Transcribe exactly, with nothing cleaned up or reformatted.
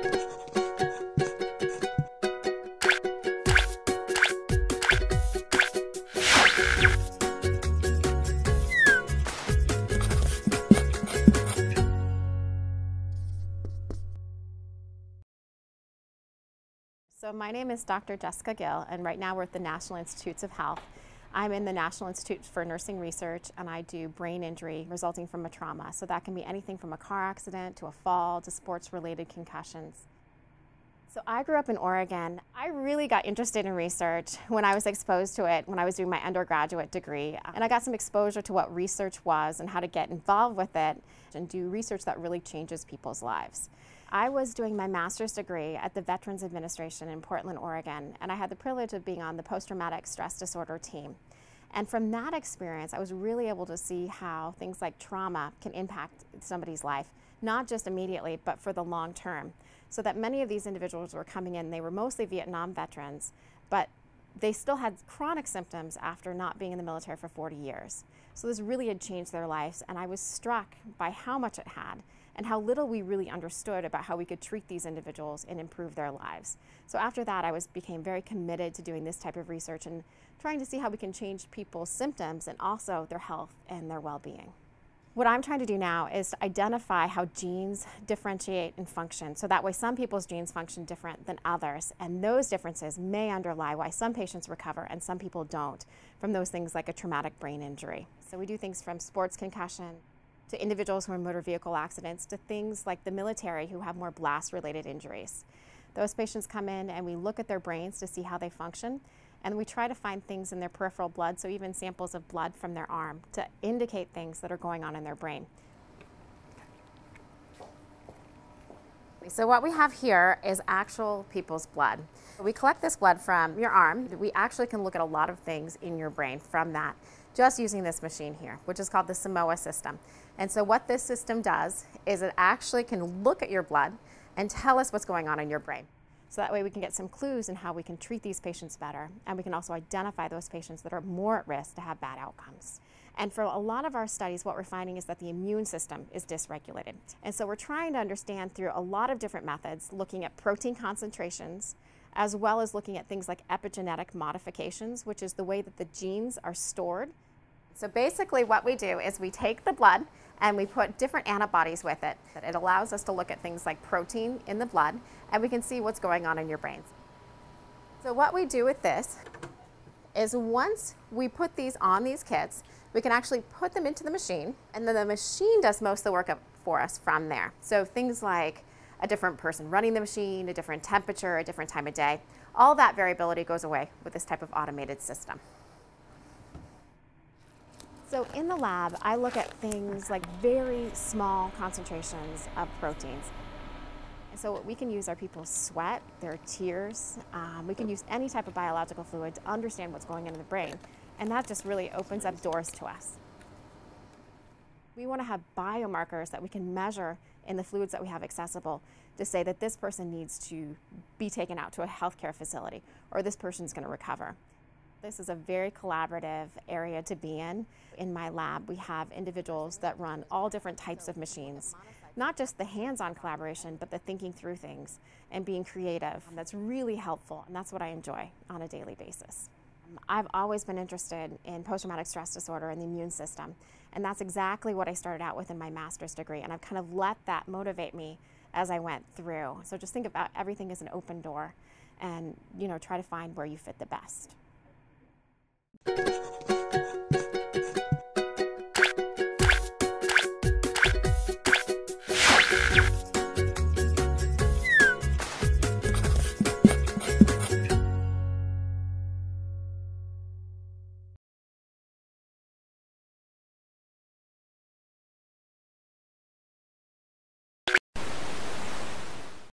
So my name is Doctor Jessica Gill, and right now we're at the National Institutes of Health. I'm in the National Institute for Nursing Research, and I do brain injury resulting from a trauma. So that can be anything from a car accident to a fall to sports-related concussions. So I grew up in Oregon. I really got interested in research when I was exposed to it when I was doing my undergraduate degree. And I got some exposure to what research was and how to get involved with it and do research that really changes people's lives. I was doing my master's degree at the Veterans Administration in Portland, Oregon, and I had the privilege of being on the post-traumatic stress disorder team. And from that experience, I was really able to see how things like trauma can impact somebody's life, not just immediately, but for the long term. So that many of these individuals were coming in, they were mostly Vietnam veterans, but they still had chronic symptoms after not being in the military for forty years. So this really had changed their lives, and I was struck by how much it had and how little we really understood about how we could treat these individuals and improve their lives. So after that, I was became very committed to doing this type of research and trying to see how we can change people's symptoms and also their health and their well-being. What I'm trying to do now is to identify how genes differentiate and function, so that way some people's genes function different than others, and those differences may underlie why some patients recover and some people don't from those things like a traumatic brain injury. So we do things from sports concussion to individuals who are in motor vehicle accidents to things like the military who have more blast-related injuries. Those patients come in and we look at their brains to see how they function, and we try to find things in their peripheral blood, so even samples of blood from their arm, to indicate things that are going on in their brain. So what we have here is actual people's blood. We collect this blood from your arm. We actually can look at a lot of things in your brain from that, just using this machine here, which is called the Simoa system. And so what this system does is it actually can look at your blood and tell us what's going on in your brain. So that way we can get some clues in how we can treat these patients better, and we can also identify those patients that are more at risk to have bad outcomes. And for a lot of our studies, what we're finding is that the immune system is dysregulated. And so we're trying to understand through a lot of different methods, looking at protein concentrations, as well as looking at things like epigenetic modifications, which is the way that the genes are stored. So basically what we do is we take the blood and we put different antibodies with it. It allows us to look at things like protein in the blood, and we can see what's going on in your brains. So what we do with this is once we put these on these kits, we can actually put them into the machine, and then the machine does most of the work for us from there. So things like a different person running the machine, a different temperature, a different time of day, all that variability goes away with this type of automated system. So in the lab, I look at things like very small concentrations of proteins. And so we can use our people's sweat, their tears, um, we can use any type of biological fluid to understand what's going on in the brain. And that just really opens up doors to us. We want to have biomarkers that we can measure in the fluids that we have accessible to say that this person needs to be taken out to a healthcare facility, or this person's going to recover. This is a very collaborative area to be in. In my lab, we have individuals that run all different types of machines. Not just the hands-on collaboration, but the thinking through things and being creative. That's really helpful, and that's what I enjoy on a daily basis. I've always been interested in post-traumatic stress disorder and the immune system, and that's exactly what I started out with in my master's degree, and I've kind of let that motivate me as I went through. So just think about everything as an open door, and you know, try to find where you fit the best.